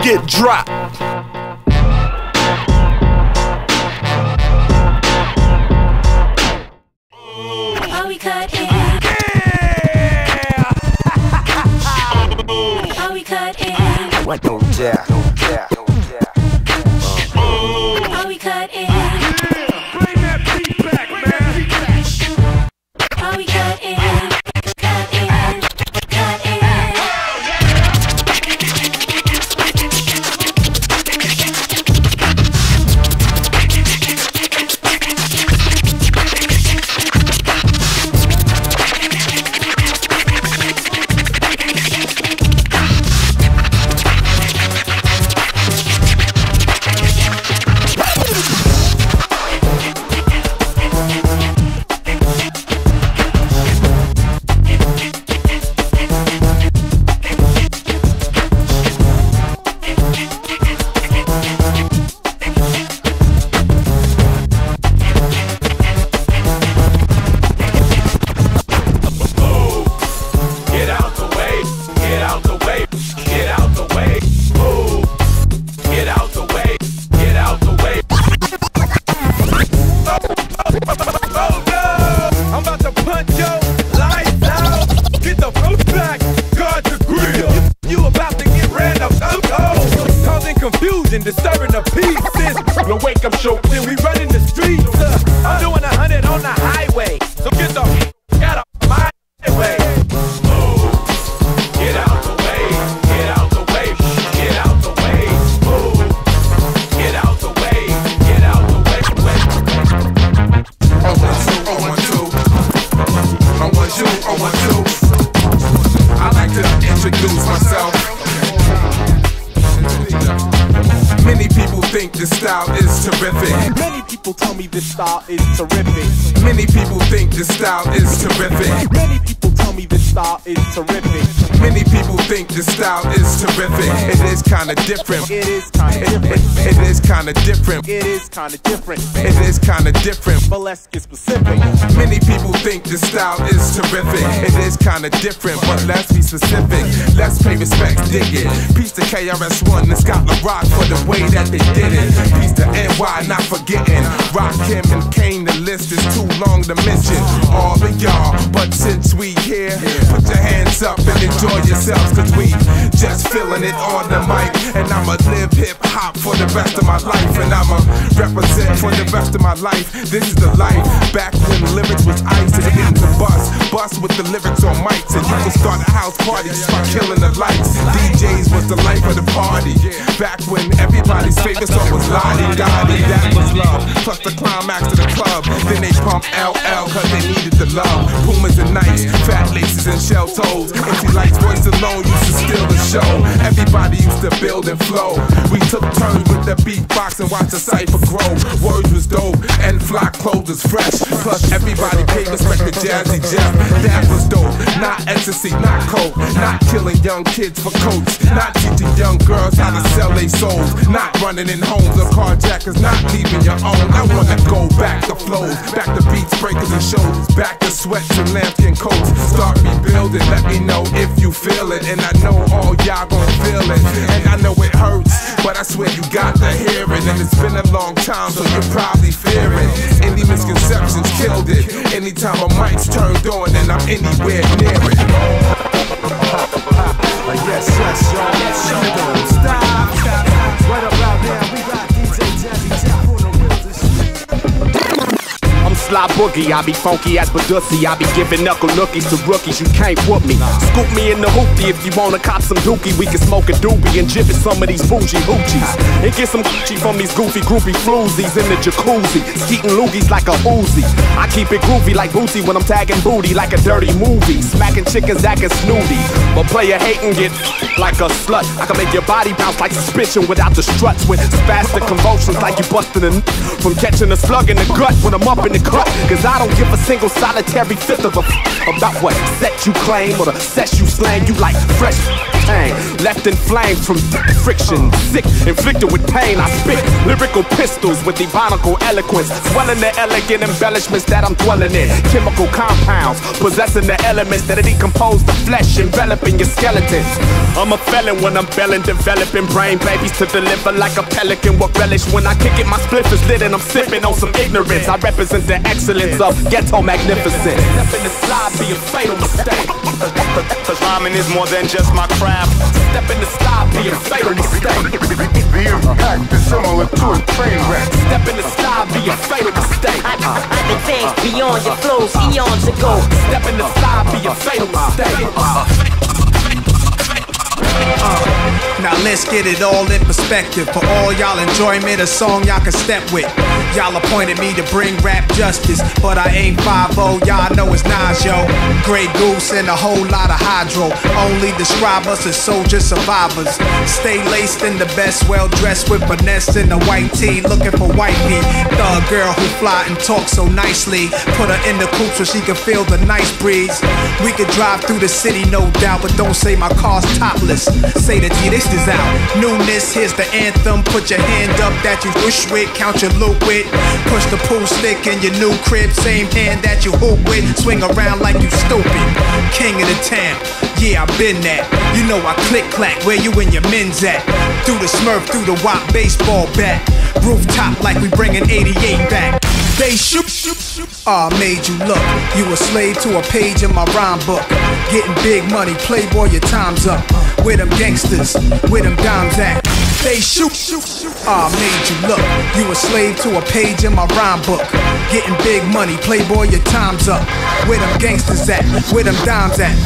get dropped. Are we cut in? Are we cut in? What don't dare, don't dare, don't dare. Are we cut in? Bring that beat back, man. Are we cut in? Cut in? Cut in? Disturbing the peace. No wake up show, then we run in the streets. I'm doing 100 on the highway, so get the out of my way. Move, get out the way, get out the way, get out the way. Move, get out the way, get out the way. I want you. I like to introduce myself. Many people think this style is terrific. Many people tell me this style is terrific. Many people think this style is terrific. Many people tell me this style is terrific. Many people think this style is terrific. It is kinda different. It is kinda different. It is kinda different. It is kinda different. It is kinda different. But let's get specific. Many people think this style is terrific. It is kinda different, but let's be specific. Let's pay respect, dig it. Peace to KRS-One and Scotland Rock for the way that they did it. Peace to NY, not forgetting Rakim and Kane, the list is too long to mention all of y'all. But since we here, put your hands up and enjoy yourselves, cause we just feeling it on the mic. And I'ma live hip-hop for the rest of my life, and I'ma represent for the rest of my life. This is the life, back when lyrics was ice and it to bust with the lyrics on mics. And you could start a house party just by killing the lights. DJs was the life of the party, back when everybody's favorite song was Lottie Dottie. That was love, plus the climax to the club. Then they pump LL cause they needed the love. Pumas and Nikes, fat laces and shell toes. MC Light's voice alone used to steal the show. Everybody used to build and flow. We took turns with the beatbox and watched the cypher grow. Words was dope and fly clothes was fresh. Plus everybody paid respect to Jazzy Jeff. That was dope, not ecstasy, not coke. Not killing young kids for coats. Not teaching young girls how to sell their souls. Not running in homes of carjackers, not leaving your own. I wanna go back to flows, back to beats, breakers and shows, back to sweats and lambskin coats. Start rebuilding, let me know if you feel it. And I know all y'all gon' feel it. And I know it hurts, but I swear you got to hear it. And it's been a long time, so you probably fear it. Any misconceptions killed it. Anytime a mic's turned on and I'm anywhere near it. Yes, y'all. Don't stop. Right about now, we got DJ Jazzy Jeff on the wheels and shit. I'm Sly Boogie, I be funky as Badussy. I be giving knuckle nookies to rookies, you can't whoop me. Scoop me in the hoopty if you wanna cop some dookie. We can smoke a doobie and jib at some of these bougie hoochies. And get some coochie from these goofy groupie floozies in the jacuzzi. Skeeting loogies like a Uzi. I keep it groovy like Bootsy when I'm tagging booty like a dirty movie. Smacking chickens acting snooty. But player hating get like a slut. I can make your body bounce like suspension without the struts. With spastic convulsions like you busting a from catching a slug in the gut when I'm up in the cut. Cause I don't give a single solitary fifth of a about what set you claim or the set you slang. You like fresh cocaine. Left inflamed from friction, sick, inflicted with pain. I spit lyrical pistols with ebonical eloquence, swelling the elegant embellishments that I'm dwelling in. Chemical compounds, possessing the elements that decompose the flesh, enveloping your skeletons. I'm a felon when I'm belling, developing brain babies to deliver like a pelican. What relish when I kick it, my spliff is lit and I'm sipping on some ignorance. I represent the excellence of ghetto magnificence. Step in the slide be a fatal mistake. Cause rhyming is more than just my craft. Step in the slide be a fatal mistake. The impact is similar to a train wreck. Step in the slide be a fatal mistake. I advance beyond your flows, eons ago. Step in the slide be a fatal mistake. Now let's get it all in perspective. For all y'all enjoyment, a song y'all can step with. Y'all appointed me to bring rap justice, but I ain't 5-0, y'all know it's Nas, yo. Grey Goose and a whole lot of hydro. Only describe us as soldier survivors. Stay laced in the best, well dressed with finesse in a white tee, looking for wifey. Thug girl who fly and talk so nicely. Put her in the coupe so she can feel the nice breeze. We could drive through the city, no doubt, but don't say my car's topless. Say that this is out. Newness, here's the anthem. Put your hand up that you wish with, count your loot with. Push the pool stick in your new crib, same hand that you hoop with. Swing around like you stupid. King of the town, yeah, I've been that. You know I click clack, where you and your men's at? Through the Smurf, through the WAP baseball bat. Rooftop like we bringing 88 back. They shoot. I made you look. You a slave to a page in my rhyme book. Getting big money, playboy, your time's up. Where them gangsters, where them dimes at? They shoot. I made you look. You a slave to a page in my rhyme book. Getting big money, playboy, your time's up. Where them gangsters at? Where them dimes at?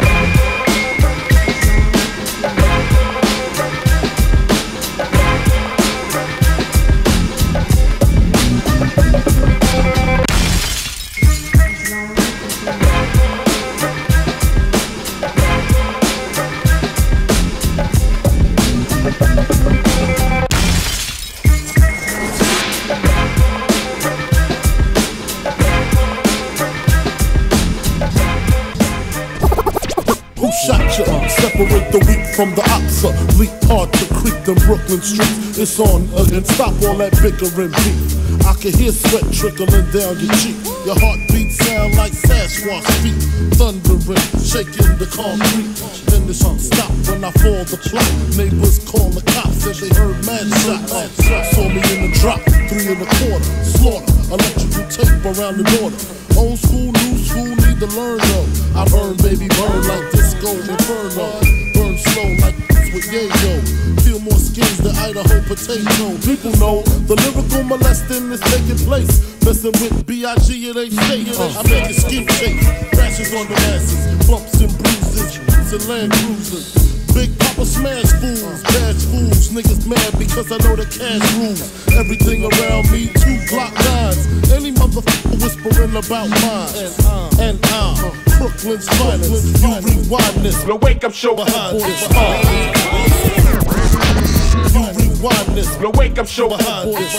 Separate the weak from the ops. Leap hard to creep them Brooklyn streets. It's on again, stop all that bickering beef. I can hear sweat trickling down your cheek. Your heartbeat sound like Sasquatch feet. Thundering, shaking the concrete. Then the shit stop when I fall the plot. Neighbors call the cops and they heard mad shots. Saw me in the drop, 3 1/4. Slaughter, electrical tape around the border. Old school, new school, need to learn though. I burn, baby, burn like disco inferno. Burn slow like this with yayo. Feel more skins than Idaho potato. People know the lyrical molesting is taking place. Messing with B.I.G. it ain't safe. I make it skin shake. Rashes on the masses, bumps and bruises, and Land Cruisers. Big Papa smash fools, bash fools. Niggas mad because I know the cash rules. Everything around me, 2 Glock 9s. Any motherfucker whispering about mine. And I'm Brooklyn's finest. You rewind this. The wake up show behind this. You rewind this. The wake up show behind this.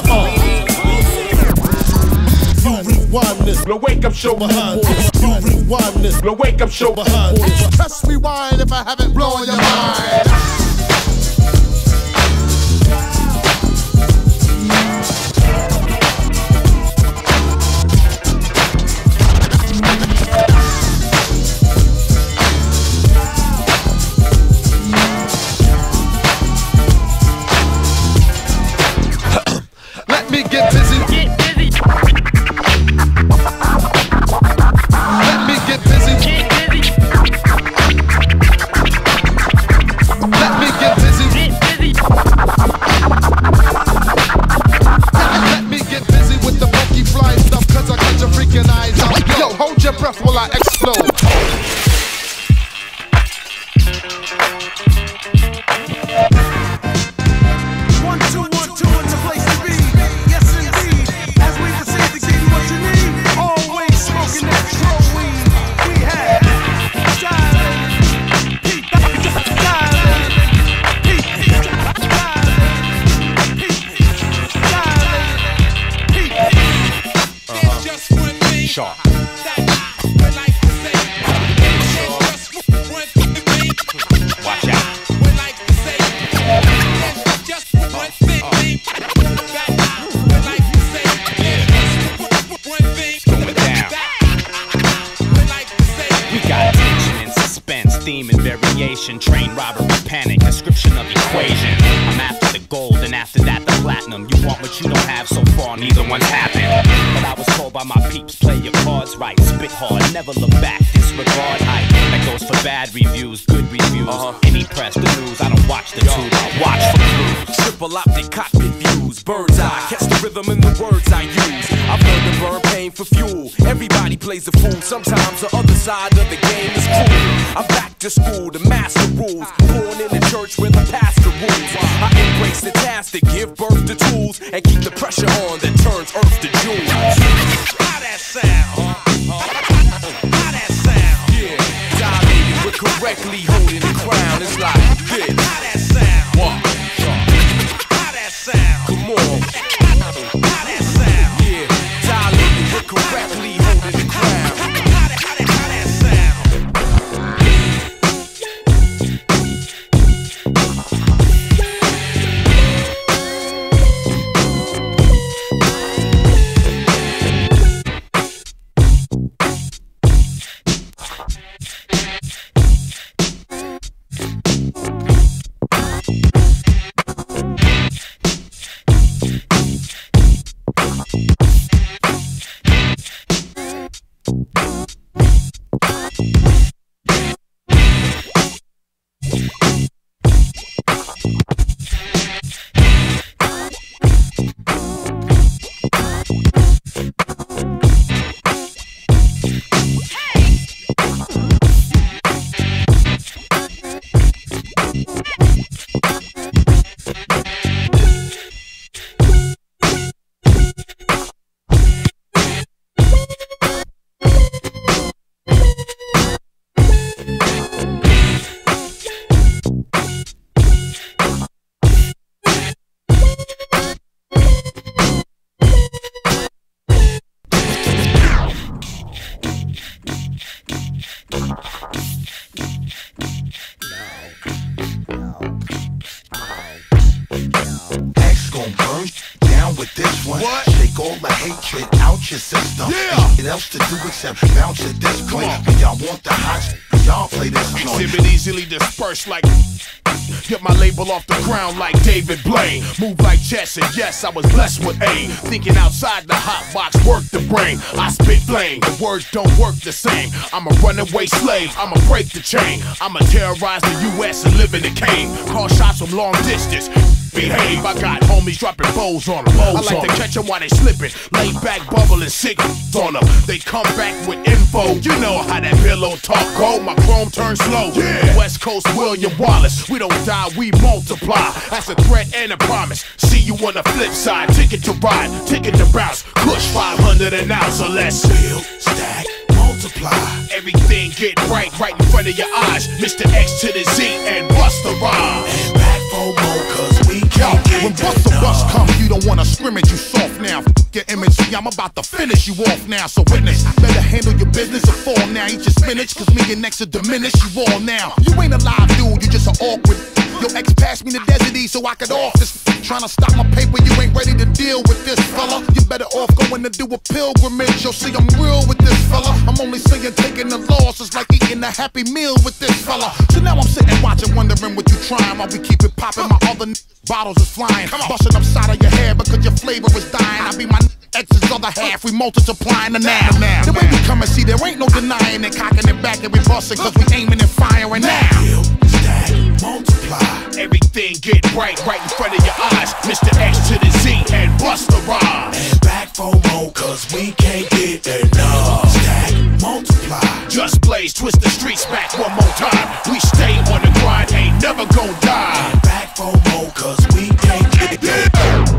You rewind this. The wake up show behind this. You rewind this. The wake up show behind this. Press rewind if I haven't blown your mind. Let me get busy. Get busy. Let me get busy. Get busy. Let theme and variation. Train, robbery, panic, description of equation. I'm after the gold and after that the platinum. You want what you don't have, so far neither one's happened. But I was told by my peeps, play your cards right, spit hard, never look back, disregard hype. That goes for bad reviews, good reviews. Any press, the news, I don't watch the tube, I watch for clues. Triple optic cockpit views, bird's eye, catch the rhythm in the words I use. I've learned to burn pain for fuel. Everybody plays a fool, sometimes the other side of the game is cruel. I'm back to school to master rules, born in the church where the pastor rules. I embrace the task to give birth to tools and keep the pressure on that turns earth to jewels. How that sound? How that sound? Yeah, dilated but correctly holding the crown. It's like this. How that sound? What? How that sound? Come on. How that sound? Yeah, dilated but correctly holding the crown. How that sound? Bounce at this point. Y'all want the hot y'all play this joint. Exhibit easily dispersed like get my label off the ground like David Blaine. Move like chess and yes, I was blessed with aim. Thinking outside the hot box, work the brain. I spit flame, the words don't work the same. I'm a runaway slave, I'ma break the chain. I'ma terrorize the US and live in the cave. Call shots from long distance. Behave, I got homies dropping bows on them. I like to catch them while they slipping. Lay back, bubbling, sick on them. They come back with info. You know how that pillow talk go. My chrome turns slow. Yeah. West Coast William Wallace. We don't die, we multiply. That's a threat and a promise. See you on the flip side. Ticket to ride, ticket to bounce. Push 500 an ounce. So let's build, stack, multiply. Everything get right in front of your eyes. Mr. X to the Z and Busta Rhymes. And back for more, cause we can't get when Busta Bus comes, you don't wanna scrimmage, you soft now. F your image, see, I'm about to finish you off now. So witness, better handle your business or fall now. Eat your spinach, cause me and X are diminish you all now. You ain't a live dude, you just an awkward. Your ex passed me the desert E so I could off this. Trying to stop my paper, you ain't ready to deal with this fella. You better off going to do a pilgrimage. You'll see I'm real with this fella. I'm only saying taking the loss is like eating a happy meal with this fella. So now I'm sitting watching, wondering what you trying while we keep it popping. My other bottles is flying, busting upside of your hair because your flavor is dying. I be my X's other half, we multiplying the now. The way we come and see, there ain't no denying it. Cocking it back and we busting cause we aiming and firing now. Stack, multiply. Everything get right in front of your eyes. Mr. X to the Z and Busta Rhymes. And back for more cause we can't get enough. Stack, multiply. Just blaze, twist the streets back one more time. We stay on the grind, ain't never gon' die. And back for more cause we can't get enough.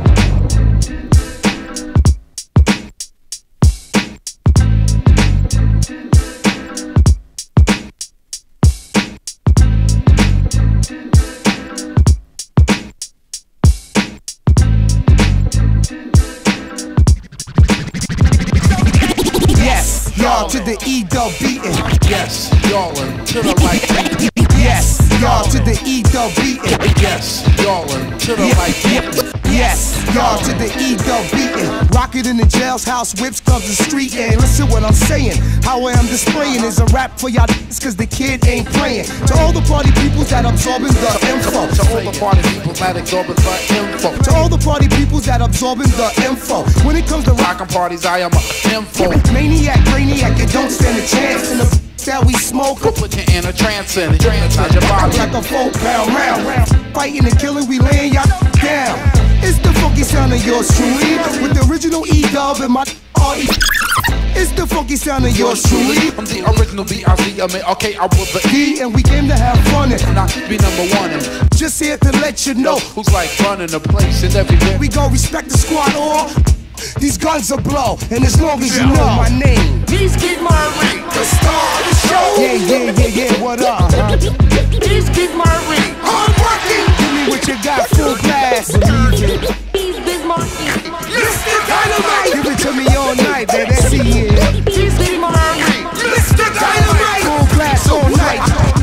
Y'all to the E-dub beatin'. Yes, y'all are to the right. Yes, y'all to the E-dub beatin'. Yes, y'all are to the right. Yes, Y'all to the E-dub beating. Rock it in the jails, house whips, clubs, the street. And listen what I'm saying. How I am displaying is a rap for y'all cause the kid ain't playing. To all the party peoples that absorbing the info. To all the party people that absorbing the info. To all the party peoples that absorbing the info. When it comes to rockin' parties, I am a info. Maniac, brainiac, you don't stand a chance in the that we smoke. We'll put you in a trance and hypnotize your body like a 4-pound round. Fighting and killing, we laying y'all down. It's the funky sound of yours truly, with the original E-dub and my party. It's the funky sound of yours truly. I'm the original B.I.Z. I mean, okay, I was the E, and we came to have fun and not be number one. And just here to let you know who's like running the place and everywhere. We gon' respect the squad all. These guns are blow, and as long as you know my name, He's Kid Murray, the star of the show. Yeah, what up? He's Kid Murray, hard working. Give me what you got, full blast. He's Biz Markie. Mr. Dynamite. Give it to me all night, baby. That's it. He's Kid Murray. Mr. Dynamite. Full blast all night.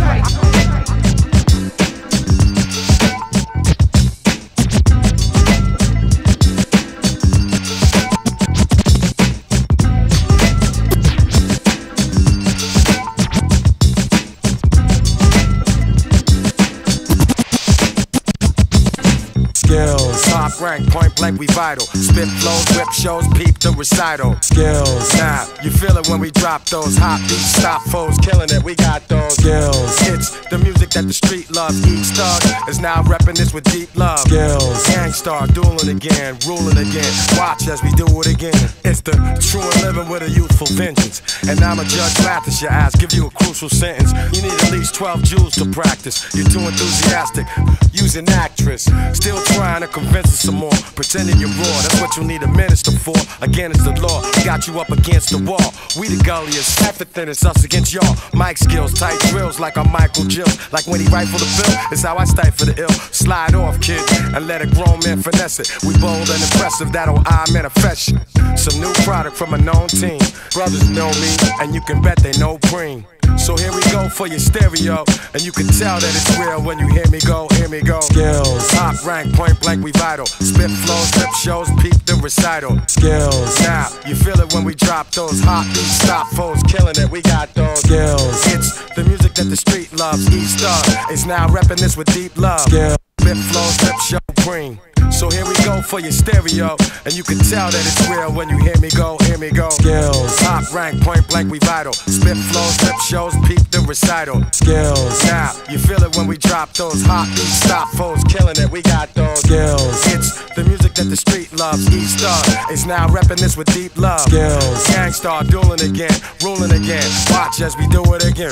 Skills, top rank, point blank, we vital. Spit flows, whip shows, peep the recital. Skills, now you feel it when we drop those hot beats, stop foes, killing it. We got those skills. It's the music that the street loves. Each thug is now repping this with deep love. Skills, gangstar, dueling again, ruling again. Watch as we do it again. It's the true and living with a youthful vengeance. And I'm a judge, Mathis, your ass, give you a crucial sentence. You need at least 12 joules to practice. You're too enthusiastic, using actress, still trying to convince us some more, pretending you're raw. That's what you need a minister for. Again, it's the law. Got you up against the wall. We the gulliest. Everything is us against y'all. Mic skills, tight drills like I'm Michael Jills. Like when he rifle the bill, it's how I stifle the ill. Slide off, kid, and let a grown man finesse it. We bold and impressive, that'll I manifest. Some new product from a known team. Brothers know me, and you can bet they know Preem. So here we go for your stereo, and you can tell that it's real when you hear me go, hear me go. Skills, top rank, point blank, we vital. Spit flows, rip shows, peep the recital. Skills, now you feel it when we drop those hot beats, stop foes, killing it. We got those skills. It's the music that the street loves. Each thug is now repping this with deep love. Skills, spit flows, rip show, Preem. So here we go for your stereo, and you can tell that it's real when you hear me go, hear me go. Skills, top rank, point blank, we vital. Spit flows, rip shows, peep the recital. Skills, now you feel it when we drop those hot beats, stop foes, killing it. We got those skills. It's the music that the street loves. Each thug is now repping this with deep love. Skills, gangstar, dueling again, ruling again. Watch as we do it again.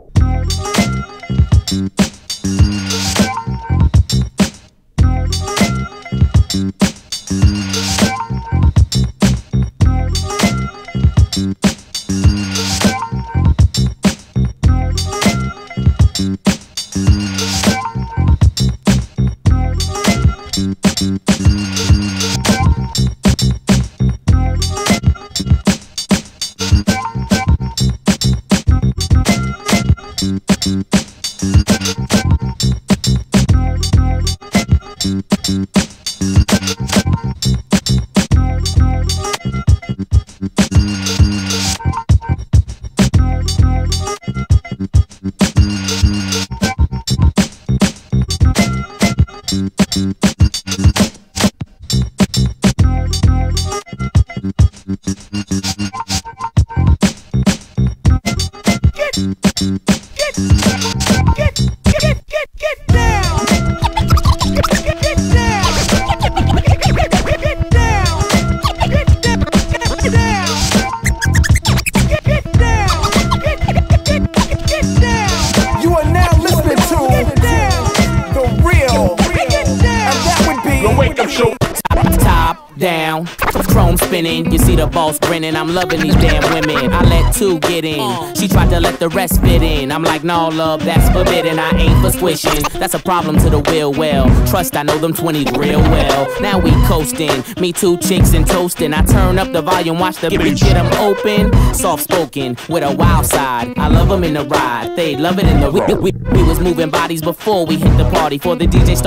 You see the boss grinning, I'm loving these damn women. I let two get in, she tried to let the rest fit in. I'm like, no love, that's forbidden, I ain't for squishing. That's a problem to the will, well. Trust, I know them 20s real well. Now we coasting, me two chicks and toasting. I turn up the volume, watch the bitch get them open. Soft spoken, with a wild side. I love them in the ride, they love it in the road. We was moving bodies before we hit the party. For the DJ started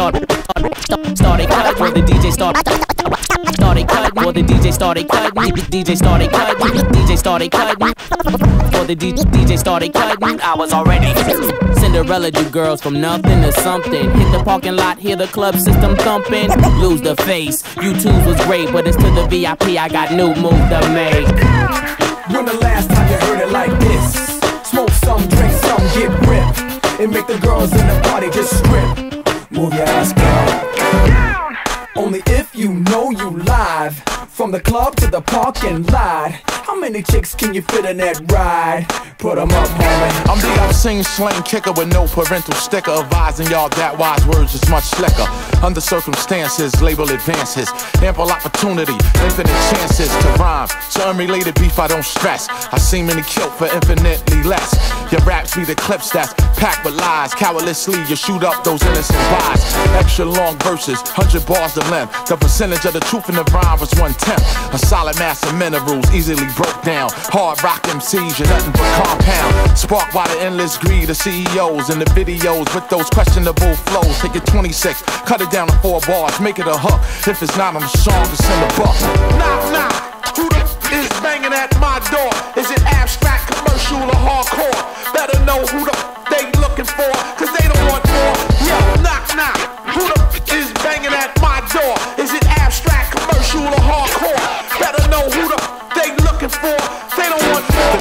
started cutting. Or the DJ started cutting. Or the DJ started cutting. DJ started cutting. DJ started cutting. Or the DJ started cutting. I was already Cinderella, do girls from nothing to something. Hit the parking lot, hear the club system thumping. Lose the face. YouTube was great, but it's to the VIP. I got new move to make. When the last time you heard it like this? Smoke some, drink some, get ripped, and make the girls in the party just strip. Move your ass down. Only if you know you live. From the club to the parking lot. How many chicks can you fit in that ride? Put them up, homie. I'm the obscene slang kicker with no parental sticker, advising y'all that wise words is much slicker. Under circumstances, label advances, ample opportunity, infinite chances to rhyme. So unrelated beef I don't stress. I see many killed for infinitely less. Your raps be the clips that's packed with lies. Cowardlessly you shoot up those innocent lies. Extra long verses, 100 bars to length. The percentage of the truth in the rhyme was 1/10. A solid mass of minerals, easily broke down. Hard rock MCs, you're nothing but compound. Sparked by the endless greed of CEOs and the videos with those questionable flows. Take it 26, cut it down to 4 bars, make it a hook. If it's not on the song, it's in the book. Knock, knock, who the is banging at my door? Is it abstract, commercial, or hardcore? Better know who the they looking for, cause they don't want more. Yo, knock, knock, who the is banging at my door? Is it abstract, commercial, or hardcore? Better know who the they looking for, they don't want more.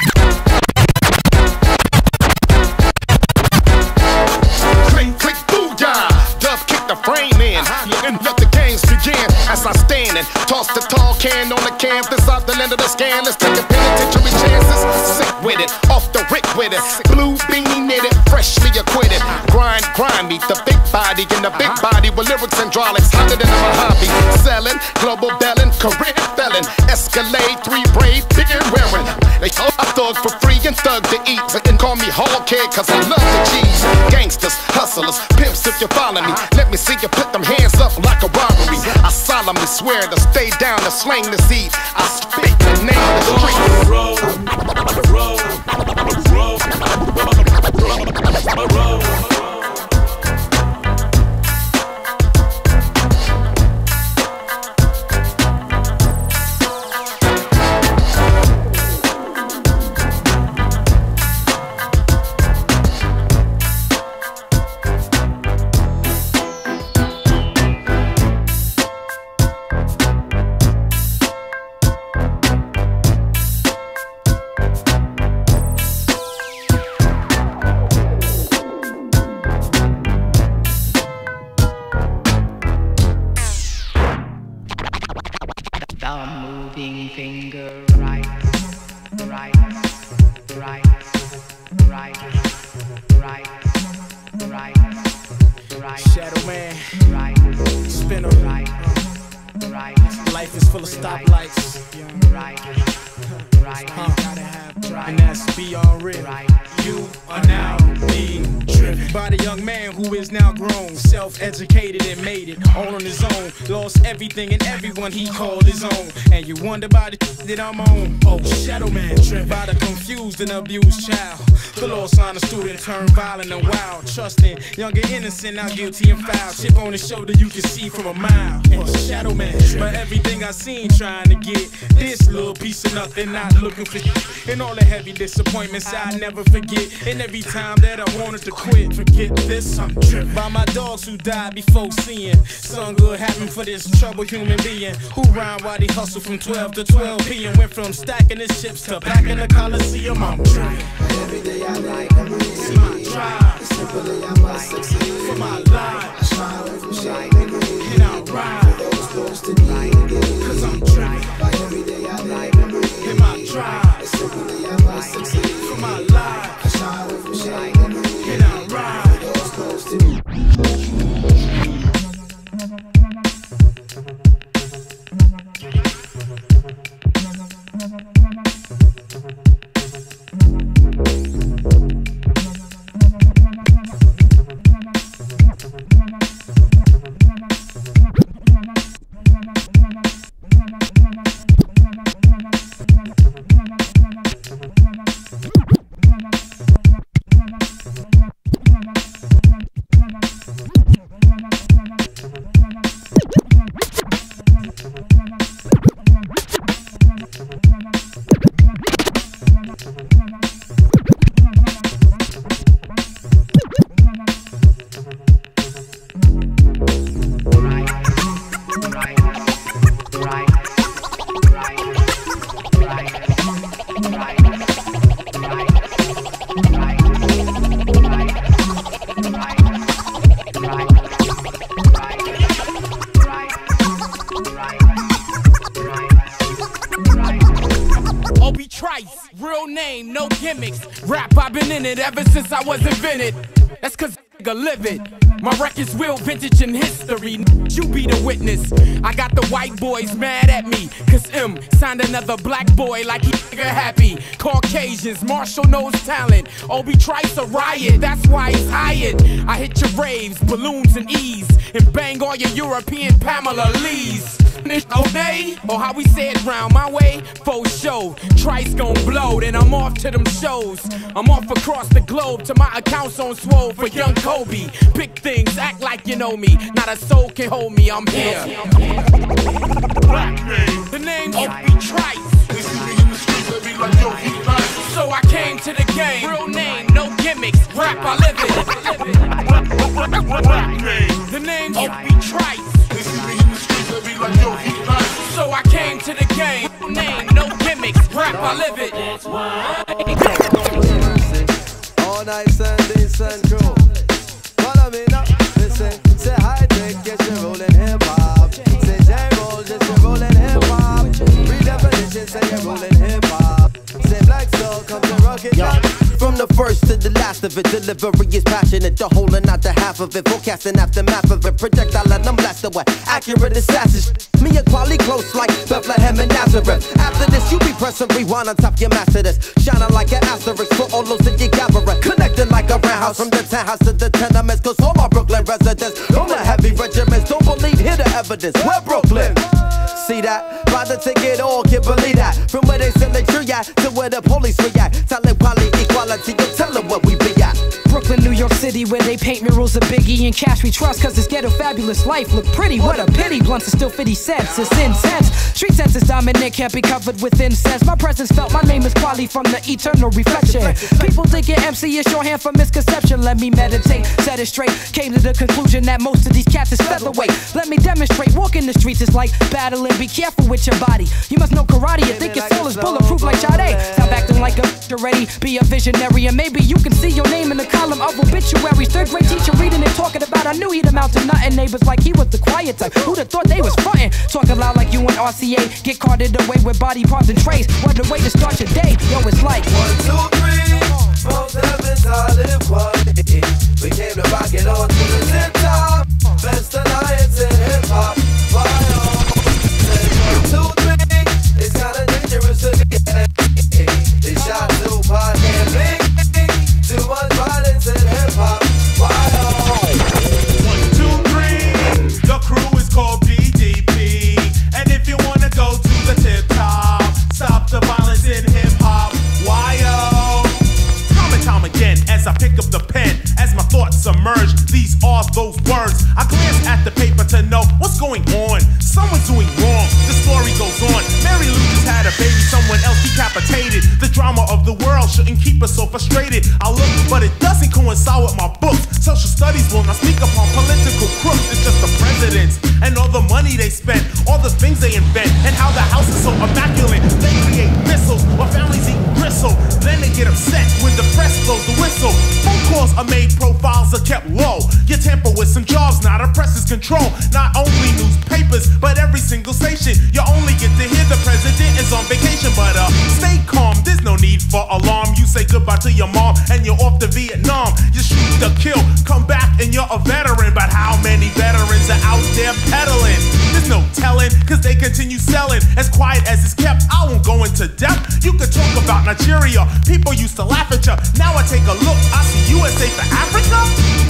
Click, booyah, dub kick the frame in, and let the games begin. As I stand and toss the tall can on the canvas out the end of the scan. Let's take a penitentiary chances, sick with it, off the rick with it. Blue beanie knitted, freshly acquitted. Grind me, the big body in the big body with lyrics and hydraulics hotter than my hobby. Selling, global belling, career felon, Escalade, 3 brave, big and wearing. They thought I thug for free and thug to eat. And call me hog kid cause I love the cheese. Gangsters, hustlers, pimps if you follow me. Let me see you put them hands up like a robbery. I solemnly swear to stay down to slang the seed. I spit the name of the street. Shadow man, spinner, life is full of stoplights, and that's beyond real. You are now being driven by the young man who is now grown, self-educated and made it all on his own. Lost everything and everyone he called his own. And you wonder about the that I'm on. Oh, shadow man, driven by the confused and abused child. The lost sign of student turned violent and wild. Trusting, younger innocent, now guilty and foul. Chip on his shoulder you can see from a mile. And shadow man, but everything I seen trying to get this little piece of nothing, not looking for shit. And all the heavy disappointments I never forget. And every time that I wanted to quit, forget this, I'm driven by my dogs who died before seeing something good happen for this troubled human being who rhyme while they hustle from 12 to 12 p.m. Went from stacking his chips to packing the Coliseum. I'm driven. Every day I like it's my drive. Simply I must succeed for my life. I shy away from shame and I ride for those close to me. Cause I'm driven by every day I like in my drive. Simply I must succeed for my life. I shy away from shame and I ride for those close to me. it ever since I was invented. That's cause nigga live it. My record's real vintage in history. You be the witness. I got the white boys mad at me, cause M signed another black boy like he nigga happy. Caucasians, Marshall knows talent. Obi Trice a riot, that's why he's hired. I hit your raves, balloons and E's, and bang all your European Pamela Lees. Okay, or how we say it round my way, faux show. Trice gon' blow, then I'm off to them shows. I'm off across the globe to my accounts on swole for young Kobe. Big things, act like you know me. Not a soul can hold me, I'm here. The name's Obi Trice. They see me in the streets, they be like, yo, he nice. So I came to the game, real name, no gimmicks. Rap, I live it. The name's Obi Trice. They see me in the streets, they be like, yo, he nice. So I came to the game, name, no gimmicks. Rap, I live it. That's why. All night Sundays, sun crew. Follow me now, listen. Say hi, take, yes, you're rolling hip hop. Say J-Roll, yes, you're rolling hip hop. Redefinition, say you're rolling hip hop. Say Black Soul, come to rock it down. From the first to the last of it, delivery is passionate. The whole and not the half of it. Forecasting aftermath of it. Projectile and I'm blast away. Accurate assassins. Me and Quali close like Bethlehem and Nazareth. After this, you be pressing rewind on top your master this. Shining like an asterisk for all those that you gather. Connecting like a roundhouse from the townhouse to the tenements. Cause all my Brooklyn residents, all the heavy regiments, don't believe, hear the evidence. We're Brooklyn. See that? Buy the ticket, all can believe that. From where they send the tree at to where the police react. Telling Quali equality, you tell them where we be at. Brooklyn, New York City, where they paint murals of Biggie and Cash we trust. Cause this ghetto fabulous life look pretty. What a pity, blunts are still 50 cents. It's intense. Street sense is dominant, can't be covered with incense. My presence felt, my name is Quali from the eternal reflection. People thinking MC is shorthand for misconception. Let me meditate, set it straight. Came to the conclusion that most of these cats is featherweight. Let me demonstrate, walking the streets is like battling. Be careful with your body. You must know karate and think your soul is bulletproof like Sade. Stop acting like a already, be a visionary. And maybe you can see your name in the column of obituaries. Third grade teacher reading and talking about I knew he'd amount to nothing. Neighbors like he was the quiet type. Who'd have thought they was frontin'? Talking loud like you and RCA. Get carted away with body parts and trays. What a way to start your day. Yo, it's like 1, 2, 3. Most heavens I live one. We came to rock it on to the tip top. Best alliance in hip hop. 1, 2, 3. It's kinda dangerous to get. They shot Tupac and Big. Too much violence in hip hop. 1, 2, 3. The crew is called BDP. And if you wanna go to the tip top, stop the violence in hip hop. Why-oh? Time and time again, as I pick up the pen, as my thoughts submerge, these are those words. I glance at the paper to know what's going on. Someone's doing wrong, the story goes on. Mary Lou just had a baby, someone else decapitated. The drama of the world shouldn't keep us so frustrated. I look, but it doesn't coincide with my books. Social studies will not speak upon political crooks. It's just the presidents and all the money they spend, all the things they invent, and how the house is so immaculate. They create missiles while families eat gristle. Then they get upset when the press blows the whistle. Phone calls are made, profiles are kept low. You tamper with some jobs, now the press is control. Not only newspapers, but every single station. You only get to hear the president is on vacation. But stay calm, there's no need for alarm. You say goodbye to your mom and you're off to Vietnam. You shoot the kill, come back and you're a veteran. But how many veterans are out there peddling? There's no telling, cause they continue selling. As quiet as it's kept, I won't go into depth. You could talk about Nigeria, people used to laugh at you. Now I take a look, I see USA for Africa.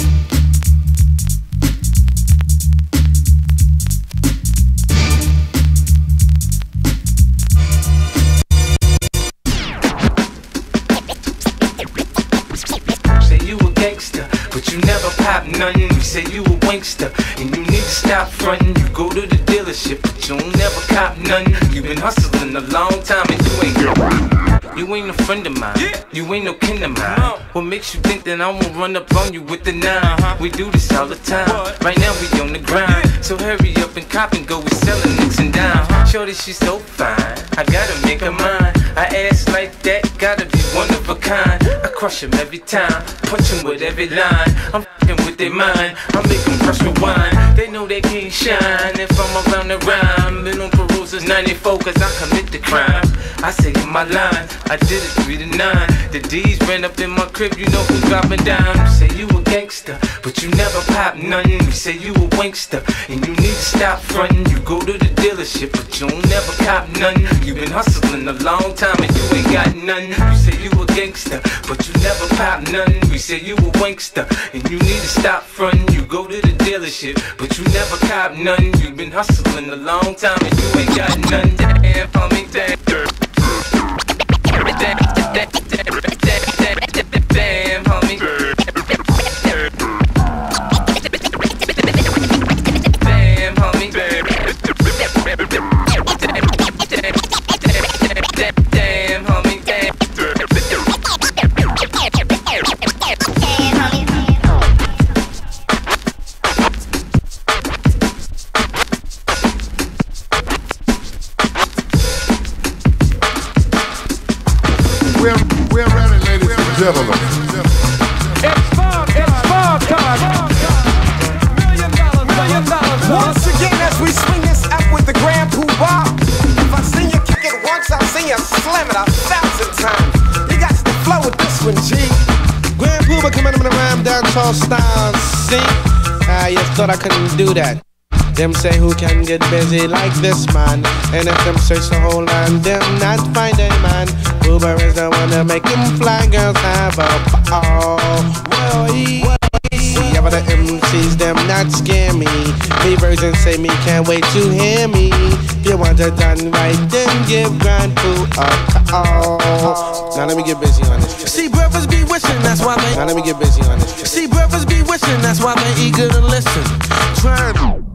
But you never pop nothing, you say you a wankster. And you need to stop frontin', you go to the dealership, but you don't never cop nothing. You been hustling a long time and you ain't a friend of mine, you ain't no kin of mine. What makes you think that I won't run up on you with the 9? We do this all the time, right now we on the grind. So hurry up and cop and go, we sellin' nicks and dimes. Shorty, she's so fine, I gotta make her mine. I ass like that, gotta be one of a kind. I crush him every time, punch him with every line. I'm f***ing with their mind, I make them rush rewind. They know they can't shine if I'm around the rhyme. Been on parole since 94 cause I commit the crime. I say in my line, I did it 3 to 9. The D's ran up in my crib, you know who's dropping down. You say you a gangster, but you never pop nothing. You say you a wankster, and you need to stop frontin'. You go to the dealership, but you don't never cop nothing. You been hustling a long time and you ain't got nothing. You say you a gangster, but you never pop nothing. You say you a wankster, and you need to stop frontin'. You go to the dealership, but you never cop nothing. You been hustling a long time and you ain't got nothing. Damn, homie, damn. Damn, homie. Damn, homie. Damn, homie. We're ready, ladies and gentlemen. It's fun time. $1 million. Once again, as we swing this up with the Grand Poobah. If I see you kick it once, I'll see you slam it 1,000 times. You got to flow with this one, G. Grand Poobah coming up in the rhyme dancehall style. See? You thought I couldn't do that. Them say who can get busy like this man. And if them search the whole land, them not find a man. Uber is the one to make them fly girls have a ball. See, ever the MCs, them not scare me. Me version say me can't wait to hear me. If you want it done right, then give Grand Poo a call. Now let me get busy on this. See, brothers be wishing, that's why they. Now let me get busy on this. See, brothers be wishing, that's why they eager to listen. Trying.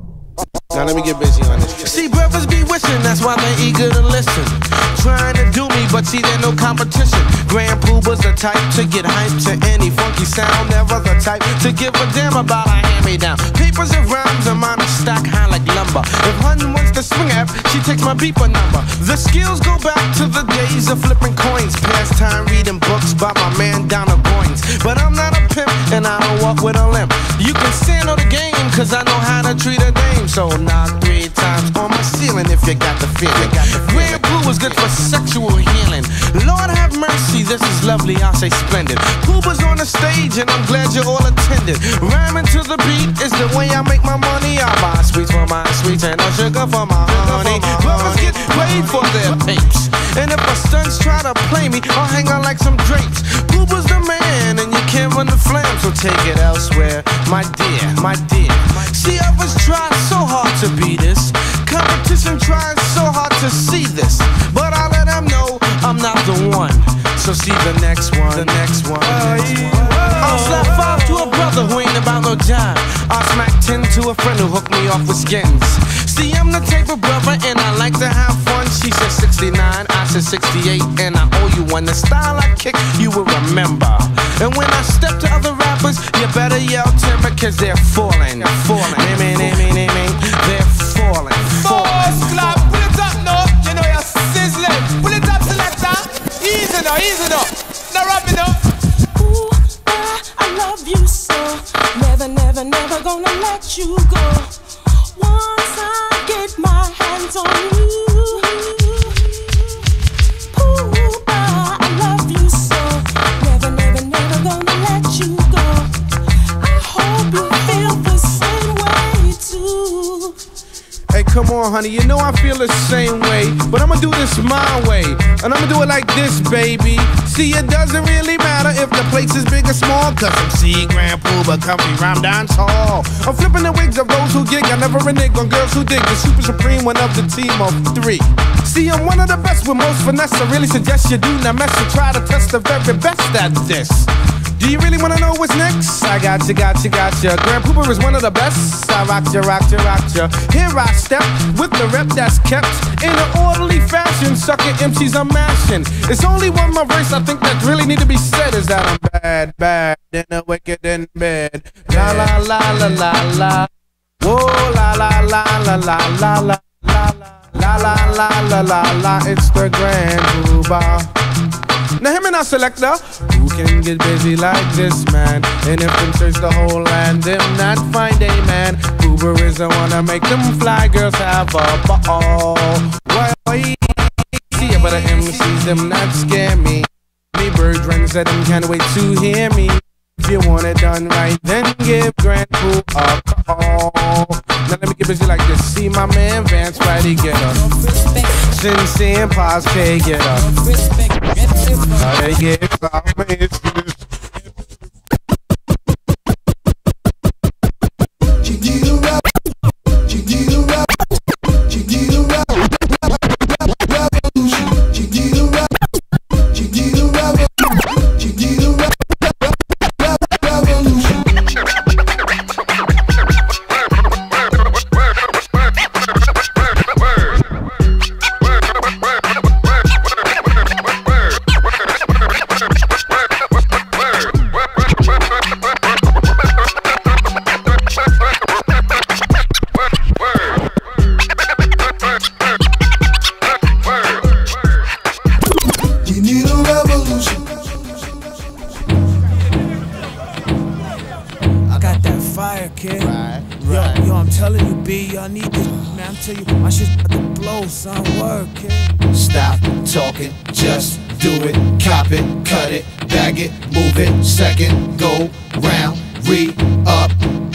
Now let me get busy on this. See, brothers be wishing, that's why they eager to listen. Trying to do me, but see, there's no competition. Grand Poobah's the type to get hyped to any funky sound. Never the type to give a damn about a hand-me-down. Papers and rhymes are mine to stack high like lumber. If Hun wants to swing at, she takes my beeper number. The skills go back to the days of flipping coins. Past time reading books by my man Donald Goins. But I'm not a pimp, and I don't walk with a limp. You can stand on the game, cause I know how to treat a dame. So knock 3 times on my ceiling if you got the feeling. Grand Poo is good for sexual healing. Lord have mercy, this is lovely, I'll say splendid. Poobah's on the stage and I'm glad you all attended. Rhyming to the beat is the way I make my money. I buy sweets for my sweets and no sugar for my honey. Brothers get paid for their papes. And if my stunts try to play me, I'll hang on like some drapes. Poobah's the man and you can't run the flam, so take it elsewhere, my dear, my dear. See, others try so hard to be this. Competition tries so hard to see this. But I let them know I'm not the one. So see the next one, the next one. I'll slap 5 to a brother who ain't about no job. I'll smack 10 to a friend who hooked me off with skins. See, I'm the type of brother and I like to have fun. She said 69, I said 68, and I owe you one. The style I kick, you will remember. And when I step to other rappers, you better yell timber, cause they're falling, falling. They're falling, falling. Clap, pull it up now. You know you're sizzling. Pull it up, selector. Easy now, easy now. Now rub it up. Ooh, I love you so. Never, never, never gonna let you go. Once I get my hands on you. Ooh, I love you so. Never, never, never gonna let you go. I hope you feel the same way too. Hey, come on, honey, you know I feel the same way. But I'ma do this my way. And I'ma do it like this, baby. See, it doesn't really matter if the place is big or small, cause I'm C Grand Poobah, Company Rhyme Dancehall. I'm flipping the wigs of those who gig. I never renege on girls who dig. The super supreme one of the team of 3. See, I'm one of the best with most finesse. I really suggest you do not mess and try to test the very best at this. Do you really wanna know what's next? I got you. Grand Poobah is one of the best. I rock ya. Here I step with the rep that's kept in an orderly fashion. Sucker MCs I'm mashing. It's only one more verse I think that really need to be said is that I'm bad, and a wicked in bed. La la la la la la. Whoa la la la la la la la la la la la la la. It's the Grand Poobah. Now him and our selector, who can get busy like this, man. And if them search the whole land, them not find a man. Uber is the one to make them fly girls have a ball. Why? See about the MCs, them not scare me. Me bird runs at them can't wait to hear me. If you want it done right, then give Grand Poo a call. Now let me get busy like this. See my man Vance Friday get up. Sensei and Paz K get up. How they get up, man. Stop talking, just do it, cop it, cut it, bag it, move it, second, go round, re-up,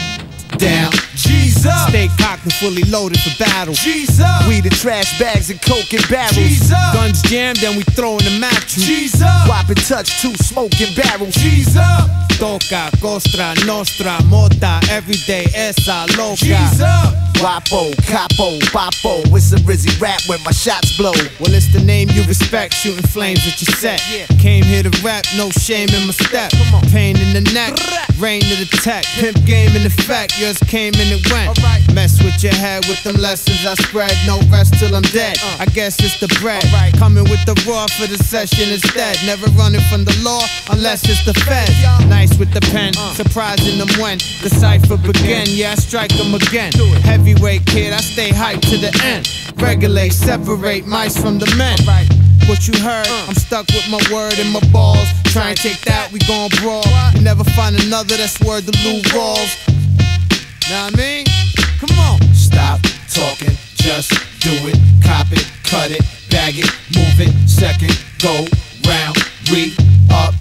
down. G's up. Stay cocked and fully loaded for battle. G's up. We the trash bags and coke and barrels. G's up. Guns jammed, then we throw in the mattress. G's up. Wop and touch two smoking barrels. G's up. Toca, Costra, Nostra, Mota, everyday esa loca. G's up. Guapo, capo, papo, it's a Rizzy rap when my shots blow. Well, it's the name you respect, shooting flames at your set. Came here to rap, no shame in my step. Pain in the neck, rain to the tech. Pimp game in effect, yours came and it went. Mess with your head with them lessons I spread. No rest till I'm dead, I guess it's the bread. Coming with the raw for the session instead. Never running from the law unless it's the feds. Nice with the pen, surprising them when the cipher begin. Yeah, I strike them again. Heavyweight kid, I stay hyped to the end. Regulate, separate mice from the men. What you heard, I'm stuck with my word and my balls. Try and take that, we gon' brawl. You never find another that's worth the Lou Rawls. Know what I mean? Come on. Stop talking, just do it, cop it, cut it, bag it, move it, second, go round, re-up,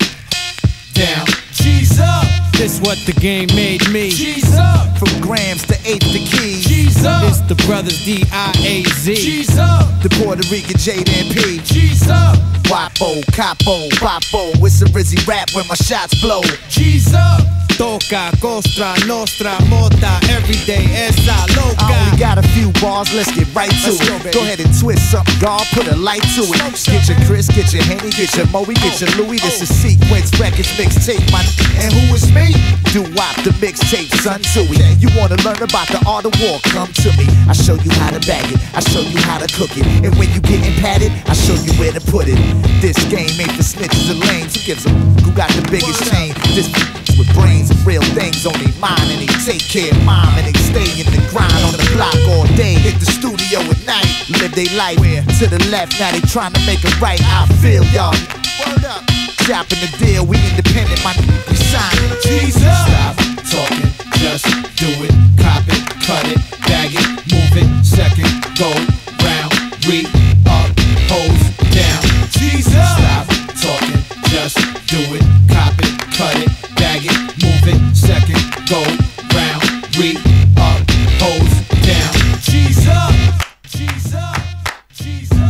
down. G's up. This what the game made me. G's up. From grams to eighth to keys. G's up. It's the brothers D-I-A-Z. G's up. The Puerto Rican J&P. G's up. Guapo, capo, papo, it's a Rizzy rap when my shots blow. G's up. Toca, Costra, Nostra, Mota, everyday esa loca. I only got a few bars, let's get right to it. Go ahead and twist something, God, put a light to it. Get your Chris, get your Henny, get your Moe, get your Louis. This is Sequence Records mixtape, my and who is me? Do-wop the mixtape, son, Tui. You wanna learn about the art of war? Come to me. I show you how to bag it, I show you how to cook it. And when you getting patted, I show you where to put it. This game ain't for snitches and lanes. Who gives a who got the biggest chain? This with brains and real things on their mind, and they take care of mom, and they stay in the grind on the block all day. Hit the studio at night, live their life to the left. Now they trying to make it right. I feel y'all. Word up. Chopping the deal, we independent, my we sign. Jesus. Stop talking, just do it, cop it, cut it, bag it, move it, second, go round, re-up, hose down. Jesus. Stop talking, just do it, cop it, cut it, bag it, move it, second, go round, re-up, hose down. Jesus. Jesus. Jesus.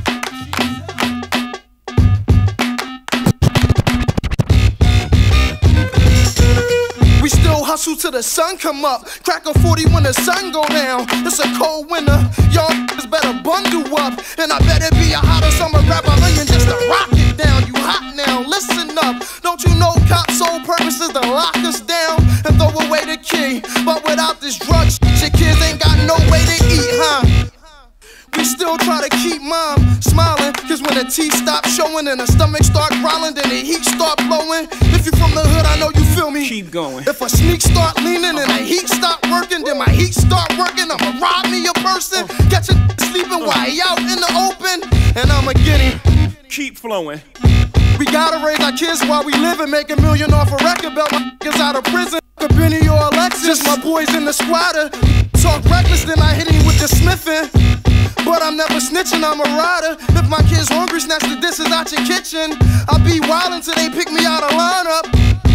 We still hustle till the sun come up. Crack a 40 when the sun go down. It's a cold winter, y'all better bundle up. And I better be a hotter summer rebellion just to rock it down. You hot now, listen up. Don't you know cops' sole purpose is to lock us down and throw away the key? But without this drug shit, kids ain't got no way to eat, huh? We still try to keep mom smiling, cause when the teeth stop showing and the stomach start growling, then the heat start blowing. If you from the hood, I know you feel me. Keep going. If a sneak start leaning and the heat stop working, then my heat start working. I'ma rob me a person, catch a sleeping while he out in the open, and I'ma get him. keep flowing. We gotta raise our kids while we live and make $1 million off a record. Belt my niggas out of prison. A Benny or Alexis. Just my boys in the squatter. Talk reckless, then I hit him with the smithing. But I'm never snitching, I'm a rider. If my kid's hungry, snatch the dishes out your kitchen. I'll be wildin' till they pick me out of lineup.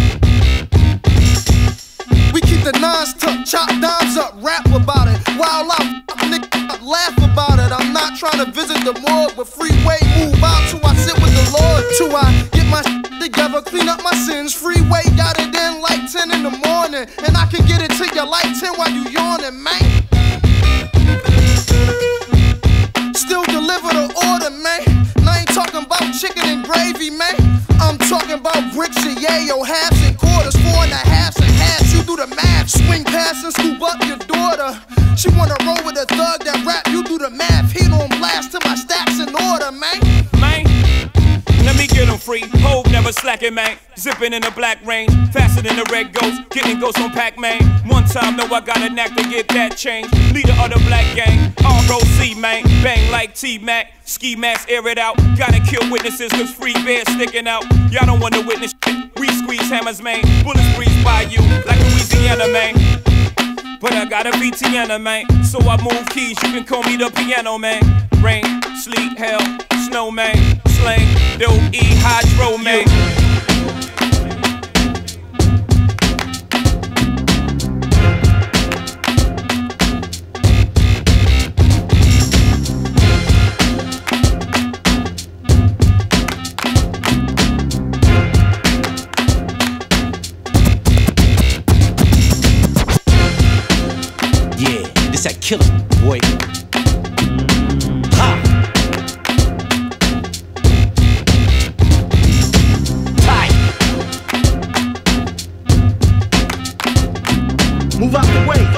We keep the nines tucked, chop dimes up, rap about it. Wild out, nigga, laugh about it. I'm not trying to visit the morgue, but freeway move out till I sit with the Lord. Till I get my shit together, clean up my sins. Freeway got it in like 10 in the morning, and I can get it to you like 10 while you yawning, man. Still deliver the order, man. And I ain't talking about chicken and gravy, man. I'm talking about bricks and yayo, halves and quarters, 4 and a halves and halves. You do the math, swing past and scoop up your daughter. She wanna roll with a thug that rap, you do the math. Heat on blast till my stacks in order, man. Man, let me get 'em free. Hope never slacking, man. Zipping in the black range, faster than the red ghost. Getting ghosts on Pac-Man. One time, know I got a knack to get that change. Leader of the black gang, ROC, man. Bang like T-Mac. Ski mask, air it out. Gotta kill witnesses, cause free bears sticking out. Y'all don't wanna witness shit. We squeeze hammers, man. Bullets breeze by you like Louisiana, man. But I gotta be Tiana, man. So I move keys, you can call me the piano, man. Rain, sleet, hell, snow, man. Slang, dope, hydro, man. That killer, boy. Ha! Tight. Move out the way.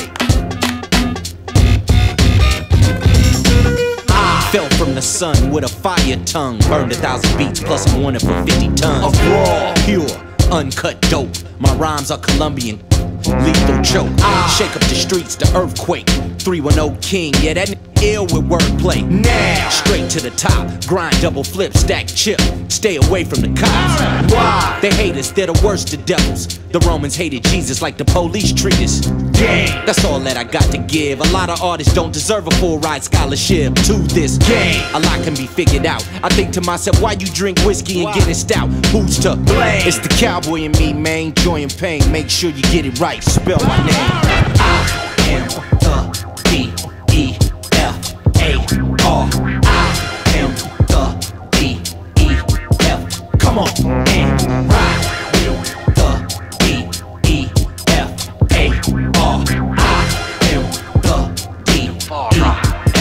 Fell from the sun with a fire tongue. Burned 1,000 beats plus I'm wanted for 50 tons. Of raw, pure, uncut dope. My rhymes are Colombian. Lethal choke, shake up the streets, the earthquake. 310 King, yeah, that ill with wordplay. Now, straight to the top, grind, double flip, stack chip. Stay away from the cops. Why? They hate us, they're the worst of devils. The Romans hated Jesus like the police treat us. Damn, that's all that I got to give. A lot of artists don't deserve a full ride scholarship to this game. A lot can be figured out. I think to myself, why you drink whiskey and get it stout? Who's to blame? It's the cowboy in me, man. Joy and pain, make sure you get it right. Spell my name. I am the D-E-F-A-R. I am the D-E-F. Come on and ride with the D-E-F-A-R. I am the D-E-F-A-R.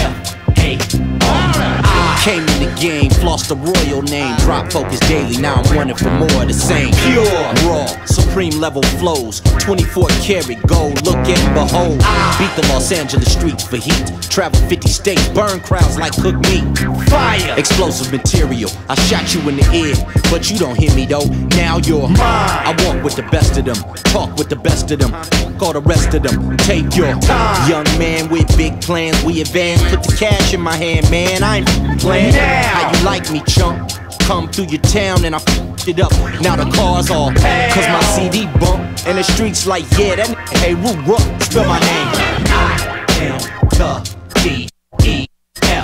Came in the game, flossed the royal name. Drop focus daily, now I'm wanting for more of the same. Pure, raw, supreme level flows. 24 karat gold, look and behold. Beat the Los Angeles streets for heat. Travel 50 states, burn crowds like cooked meat. Fire, explosive material. I shot you in the ear, but you don't hear me though. Now you're mine. I walk with the best of them, talk with the best of them. All the rest of them, take your time. Young man with big plans, we advance. Put the cash in my hand, man. I ain't playing. How you like me, chump? Come through your town and I f***ed it up. Now the car's all cause my CD bump. And the streets like, yeah, that nigga, hey, Roo, spell my name. I am the D-E-F-A-R.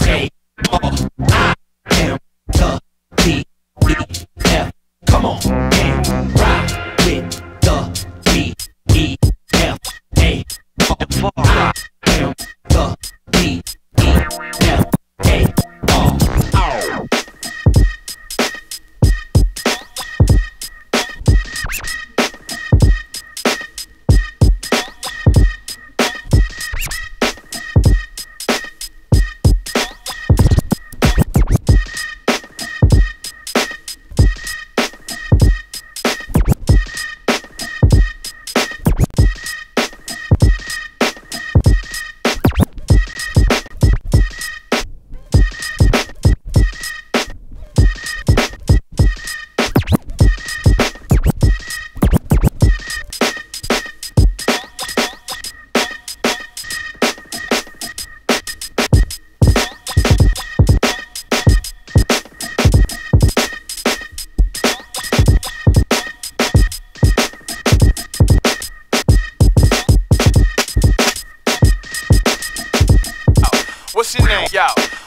I am the D-E-F. Come on and ride with the D-E-F-A-R. I am the D-E-F-A-R.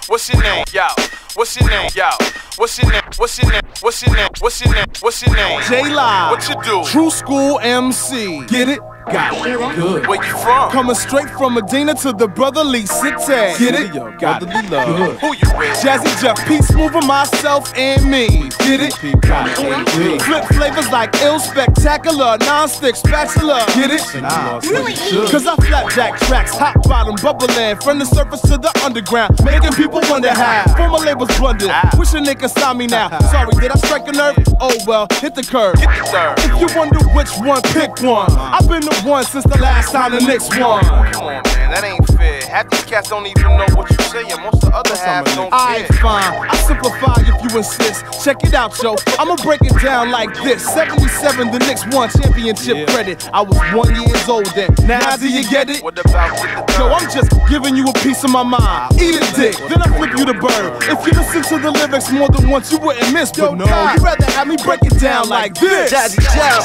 What's your name? Yo. What's your name? Yo. What's your name? What's your name? What's your name? What's your name? What's your name? J-Live. What you do? True School MC. Get it? Got it. Good. Where you from? Coming straight from Medina to the brotherly city. Get it? Got it. Good. Who you with? Jazzy Jeff, Peace Mover, myself and me. Get it? Got it. Flip flavors like ill, spectacular, non-stick spatula. Get it? Cause I flapjack tracks, hot bottom, bubbling from the surface to the underground, making people wonder how. Former labels blundered. Wish a nigga saw me now. Sorry, did I strike a nerve? Oh well, hit the curve. If you wonder which one, pick one. I've been the one since the last time the Knicks won. Come on, man, that ain't fair. Half these cats don't even know what you're saying. Most of the other half don't care. Alright, fine. I simplify if you insist. Check it out, yo. I'ma break it down like this. 77, the Knicks won championship credit. I was 1 year old then. Now do you get it? What about Yo, I'm just giving you a piece of my mind. Eat a dick, then I flip you the bird. If you listen to the lyrics more than once, you wouldn't miss. But no, you'd rather have me break it down like this. Jazzy Jeff.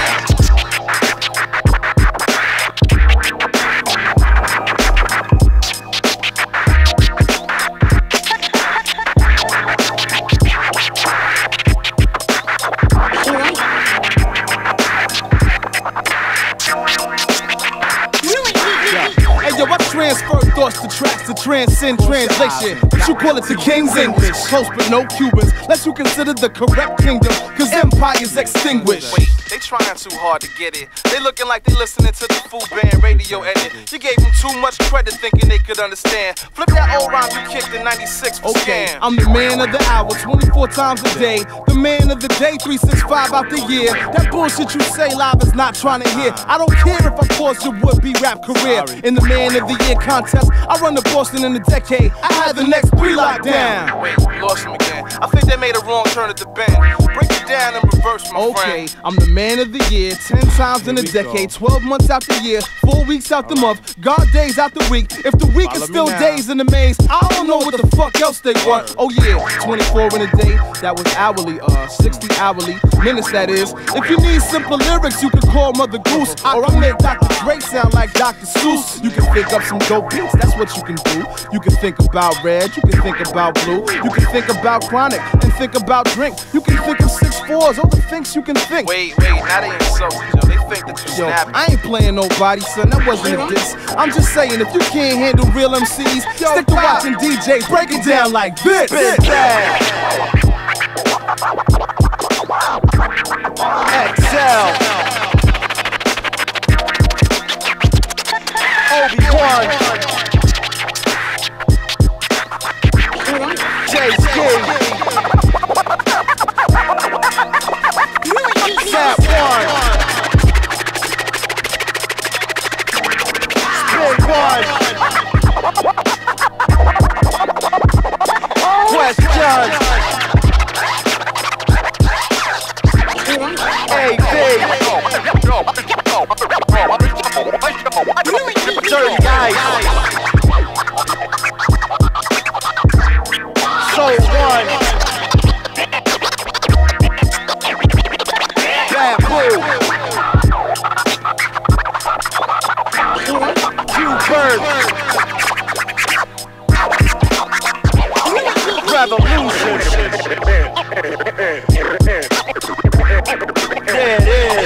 Transfer thoughts to tracks to transcend translation. But you call it the King's English. Close but no Cubans. Lest you consider the correct kingdom, cause empire's extinguished. Wait, they trying too hard to get it. They looking like they listening to the Food Band radio edit. You gave them too much credit thinking they could understand. Flip that old rhyme you kicked in 96 for scam. I'm the man of the hour, 24 times a day. The man of the day, 365 out the year. That bullshit you say live is not trying to hear. I don't care if I pause your would-be rap career. In the man of the year contest, I run the Boston in a decade. I had the next 3 locked down. Wait, you lost him again. I think they made a wrong turn at the bend. Break it down in reverse, my friend. I'm the man of the year, 10 times in a decade, 12 months out the year, 4 weeks out the month, God days out the week. If the week is still days in the maze, I don't know what the fuck else they want. Oh yeah, 24 in a day, that was hourly, 60 hourly minutes that is. If you need simple lyrics, you can call Mother Goose, or I make Dr. Dre sound like Dr. Seuss. You can think up some dope beats, that's what you can do. You can think about red, you can think about blue, you can think about chronic and think about drink. You can think of 6-4s, all the things you can think. Wait, now they insulted you. They think that you snapping. I ain't playing nobody, son. That wasn't a diss. I'm just saying, if you can't handle real MCs, stick to watching DJs break it down like this. XL. Obi-Wan. JK. That one. Spin one. Question. AD. Dirty guys. So one. Bamboo. Q-Bird. Revolution. There it is.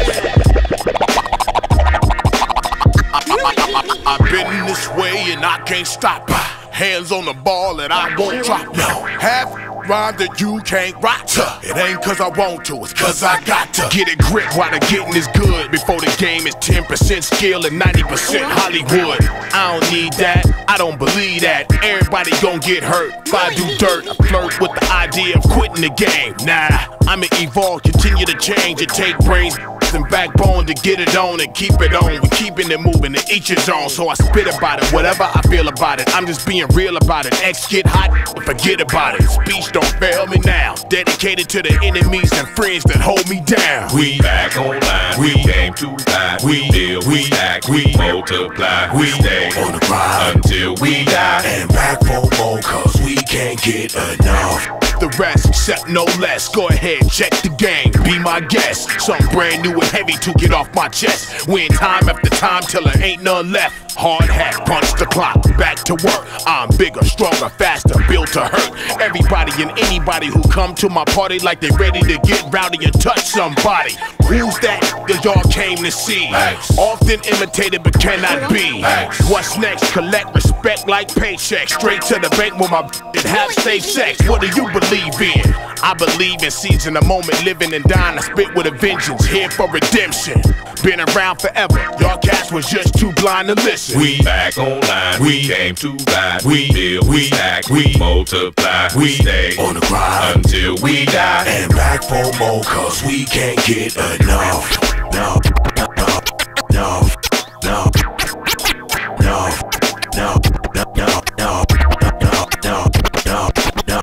I've been this way and I can't stop. Hands on the ball and I won't drop. No, half rhyme that you can't rock. It ain't cause I want to, it's cause I got to. Get a grip while the getting is good. Before the game is 10% skill and 90% Hollywood. I don't need that, I don't believe that. Everybody gon' get hurt if I do dirt. I flirt with the idea of quitting the game. Nah, I'ma evolve, continue to change. It take brains and backbone to get it on and keep it on. We keeping it moving to each his own. So I spit about it, whatever I feel about it. I'm just being real about it. X get hot, forget about it. Speech don't fail me now. Dedicated to the enemies and friends that hold me down. We back online, we came to lie. We build, we stack, we multiply. We stay on the grind until we die. And back for more cause we can't get enough. the rest, except no less. Go ahead, check the game, be my guest. Something brand new and heavy to get off my chest. Win time after time till there ain't none left. Hard hat, punch the clock, back to work. I'm bigger, stronger, faster, built to hurt. Everybody and anybody who come to my party like they ready to get rowdy and touch somebody. Who's that y'all came to see? Often imitated but cannot be. What's next? Collect respect like paychecks. Straight to the bank with my and have safe sex. What do you believe in? I believe in seizing the moment, living and dying. I spit with a vengeance, here for redemption. Been around forever, y'all cats was just too blind to listen. We back online, we came to ride. We build, we act, we multiply. We stay on the grind until we die. And back for more, cause we can't get enough. No, no, no, no, no, no, no, no, no, no, no, no,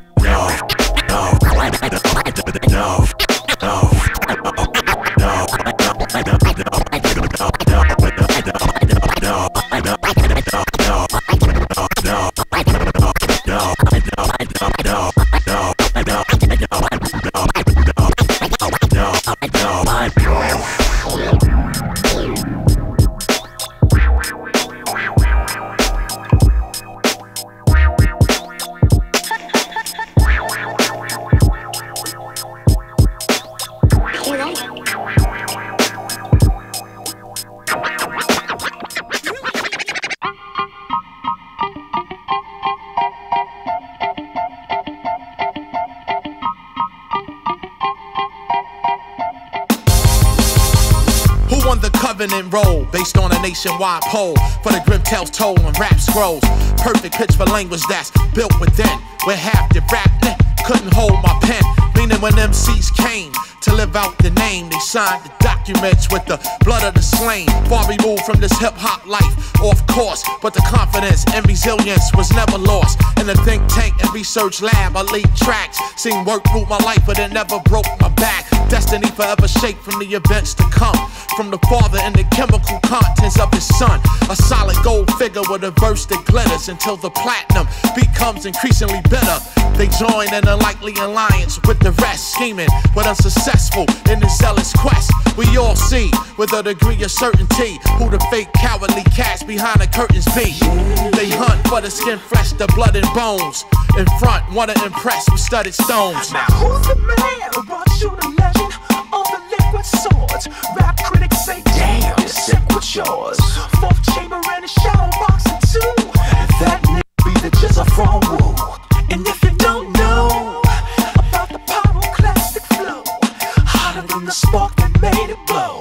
Roll based on a nationwide poll for the Grimtail's toll and rap scrolls. Perfect pitch for language that's built within, where half the rap couldn't hold my pen. Meaning when MCs came to live out the name, they signed the documents with the blood of the slain. Far removed from this hip-hop life, off course, but the confidence and resilience was never lost. In the think tank and research lab, I laid tracks, seen work through my life, but it never broke my back. Destiny forever shaped from the events to come, from the father and the chemical contents of his son. A solid gold figure with a verse that glitters until the platinum becomes increasingly bitter. They join an unlikely alliance with the rest, scheming but unsuccessful in the zealous quest. We all see with a degree of certainty who the fake cowardly cats behind the curtains be. They hunt for the skin, flesh, the blood and bones. In front, wanna impress with studded stones. Now who's the man who brought you the legend of the liquid swords? Rap critics say, damn, you're sick with yours. Fourth chamber and a shadow boxing too. That nigga be the jizzer from Woo. And if you don't know about the pyroclastic flow, hotter than the spark that made it blow.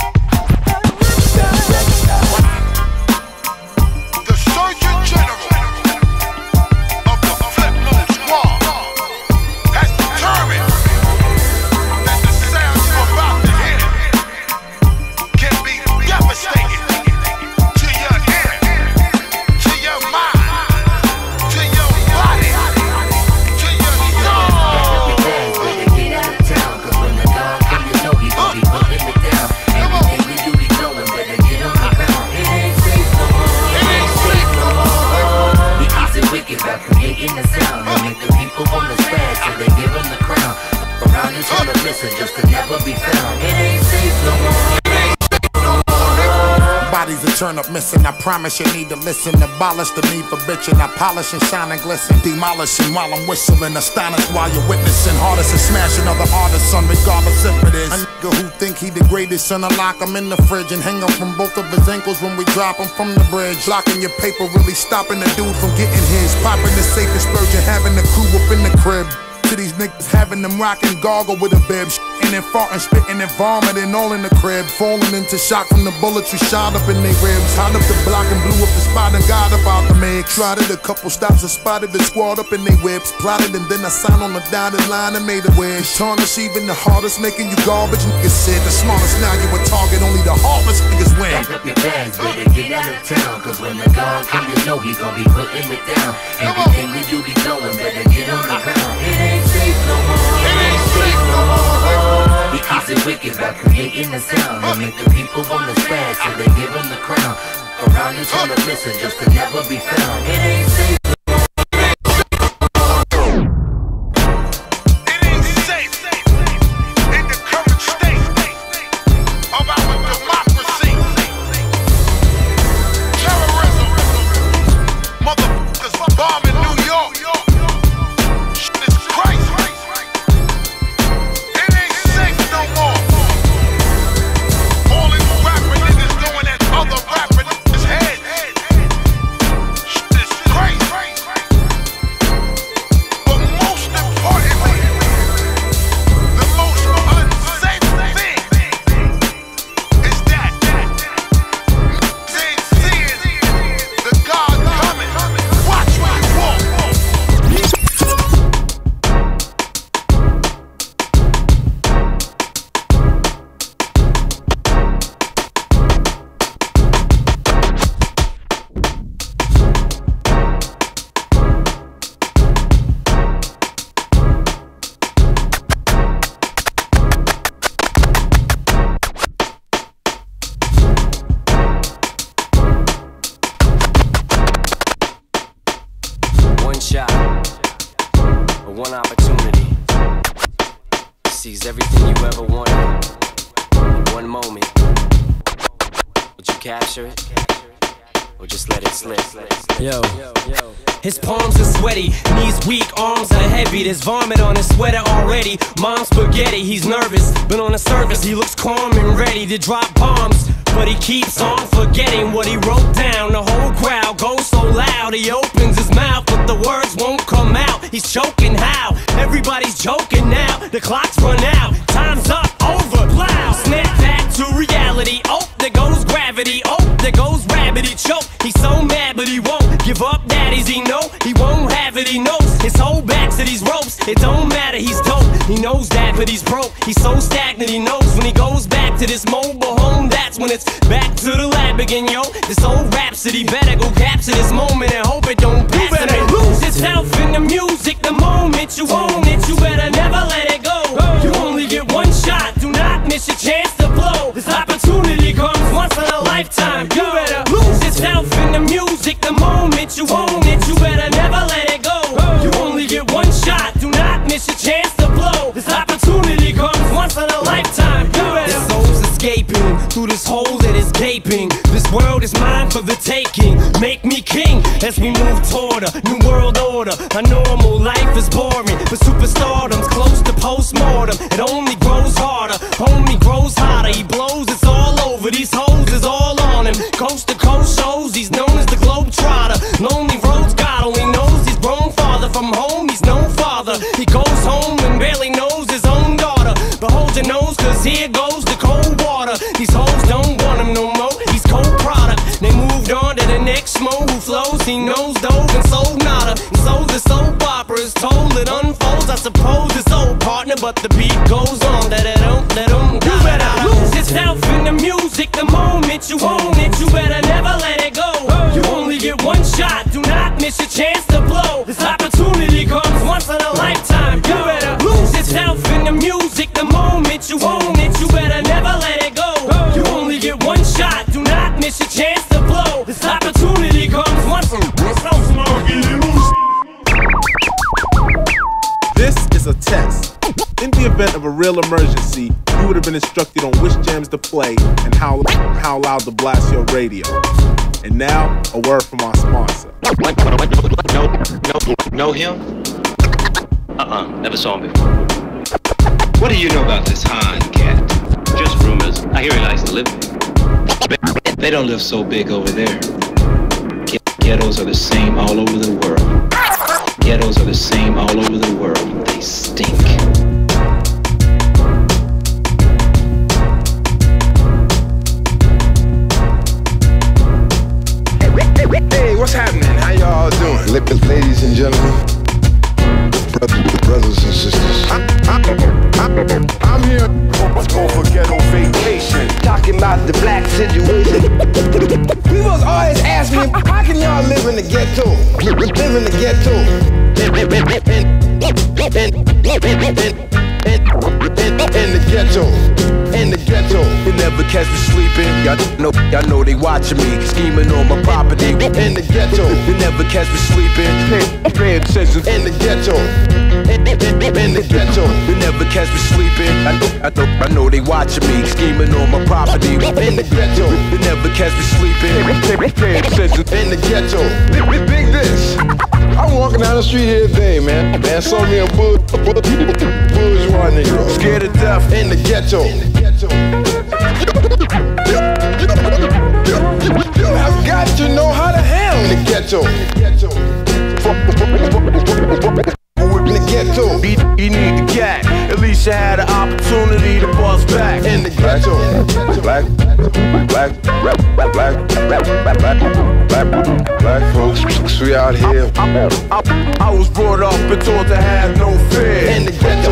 The Surgeon General of the Flipmode Squad has determined that the sounds you're about to hear can be devastating to your ear, to your mind, to your body, to your soul. Get out of town, cause when the dog come, you know he gon' be putting it down. Everything we do be knowing, better get on the ground. It ain't safe no more. It ain't safe no more. We keep it wicked by creating the sound and make the people wanna spaz so they give them the crown. Around this on the listen just to never be found. It ain't safe no more. Bodies that turn up missing, I promise you need to listen. Abolish the need for bitching, I polish and shine and glisten. Demolishing while I'm whistling, astonished while you're witnessing. Hardest is smashing other artists, son, regardless if it is. A nigga who think he the greatest, son, I lock him in the fridge and hang him from both of his ankles when we drop him from the bridge. Blocking your paper, really stopping the dude from getting his. Popping the safe explosion, having the crew up in the crib. To these niggas having them rockin' gargle with a bib. And then farting, spitting and vomiting all in the crib. Falling into shock from the bullets we shot up in their ribs. Hot up the block and blew up the spot and got up out the mix. Trotted a couple stops and spotted the squad up in their whips. Plotted and then I signed on the dotted line and made a wish. Tarnish even the hardest, making you garbage. Niggas said the smartest, now you a target. Only the hardest niggas win. Pack up your bags, better get out of town, cause when the dog come, you know he gon' be putting it down. Everything we do be knowing, better get on the ground. It ain't safe no more. It ain't safe no more. We keep it wicked by creating the sound and make the people wanna spaz so they give them the crown. Around this on the listen just to never be found. It ain't safe no more. one opportunity. Seize everything you ever wanted in one moment. Would you capture it? Or just let it slip? Yo. His palms are sweaty, knees weak, arms are heavy. There's vomit on his sweater already. Mom's spaghetti, he's nervous, but on the surface he looks calm and ready to drop bombs. But he keeps on forgetting what he wrote down. The whole crowd goes so loud, he opens his mouth, but the words won't come out. He's choking how? Everybody's joking now. The clock's run out, time's up, over, plow. Snap back to reality. Oh, there goes gravity. Oh, there goes rabbit, he choke. He's so mad, but he won't give up. Daddies, he know he won't have it. He knows his whole back to these ropes. It don't matter, he's dope. He knows that, but he's broke. He's so stagnant, he knows when he goes back to this mobile home, that's when it's back to the lab again, yo. This old rhapsody better go capture this moment and hope it don't pass. You better lose yourself in the music the moment you own it. You better never let it go. You only get one shot, do not miss your chance to blow. This opportunity comes once in a lifetime. You better lose yourself in the music the moment you own it. You better never let it go. You only get one shot, do not miss your chance to blow. This opportunity comes once in a lifetime. You better. This soul's escaping through this hole that is gaping. This world is mine for the taking. Make me king as we move toward a new world order. A normal life is boring, but superstardom's close to postmortem. It only grows harder, homie grows hotter. He blows, it's all over. These hoes is all on him. Coast to coast shows, he's known as the Globetrotter. Lonely roads, God only knows he's grown farther from home. He's no father. He goes home and barely knows his own daughter. But hold your nose, cause here goes the cold water. These hoes don't want him no more. He's cold product. They moved on to the next schmo who flows. He knows dove and sold nada. And so the soap opera is told, it unfolds. I suppose it's old partner, but the beat goes on. That it don't let him. You better lose yourself in the music the moment you own it. You better never let it go. You only get one shot, do not miss your chance to blow. This opportunity comes once in a lifetime. You better lose yourself in the music the moment you own it. You better never let it go. You only get one shot, do not miss your chance to blow. This opportunity comes once in a This is a test. In the event of a real emergency, you would have been instructed on which jams to play and how loud to blast your radio. And now, a word from our sponsor. Know him? Never saw him before. What do you know about this Han cat? Just rumors. I hear he likes to live there. They don't live so big over there. Ghettos are the same all over the world. Ghettos are the same all over the world. They stink. Hey, what's happening? How y'all doing? Ladies and gentlemen, brothers and sisters, I'm here for ghetto vacation. Talking about the black situation. People always ask me, how can y'all live in the ghetto? Live in the ghetto. In the ghetto. In the ghetto. You never catch me sleeping. Y'all know they watching me, scheming on my property. In the ghetto. You never catch me sleeping. Pay attention. In the ghetto. In the ghetto. You never catch me sleeping. I know they watching me, scheming on my property. In the ghetto. You never catch me sleeping. Pay attention. In the ghetto. Big this. I'm walking down the street here today, man. Man, saw me a bourgeois nigga. Scared to death. In the ghetto. You have got to know how to handle in the ghetto. In the ghetto. He need the cat. At least you had an opportunity to bust back. In the ghetto. Black folks, we out here. I was brought up and taught to have no fear. In the ghetto.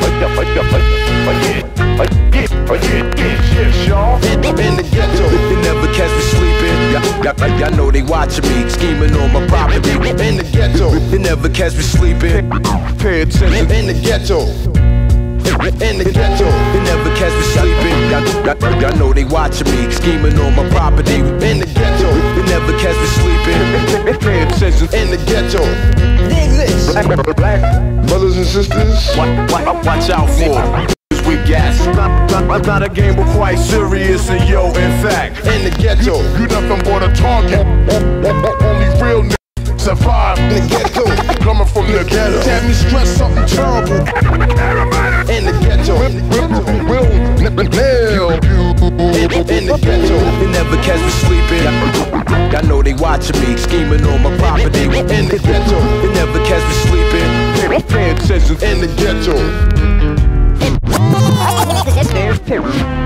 In the ghetto. You never catch me sleeping. Y'all know they watching me, scheming on my property. In the ghetto. You never catch me sleeping. Pay attention. In the ghetto. In the ghetto. You never catch me sleeping. Y'all know they watching me, scheming on my property. In the ghetto. You never catch me sleeping. Pay attention. In the ghetto. Dig this. Black brothers brothers and sisters. Watch out for with gas. Not a game, but quite serious, and yo, in fact, in the ghetto, you nothing but a target. Only real niggas survive in the ghetto. Coming from the ghetto, damn, you stress something terrible. In the ghetto, we'll nail you. In the ghetto, they never catch me sleeping. I know they watching me, scheming on my property. In the ghetto, they never catch me sleeping. Pay attention. In the ghetto.